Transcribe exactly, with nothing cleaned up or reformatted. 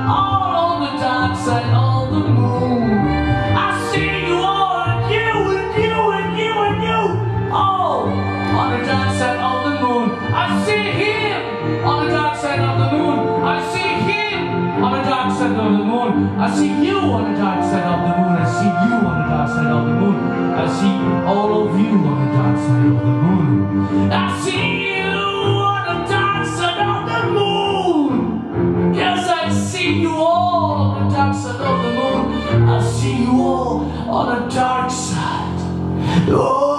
all on the dark side of the moon. I see you all, and you, and you, and you, and you, all on the dark side of the moon. I see him on the dark side of the moon. I see him on the dark side of the moon. I see you on the dark side of the moon. I see you on the dark side of the moon. I see all of you on the dark side of the moon. I see you on the dark side of the moon. Yes, I see you all on the dark side of the moon. I see you all on the dark side. Oh.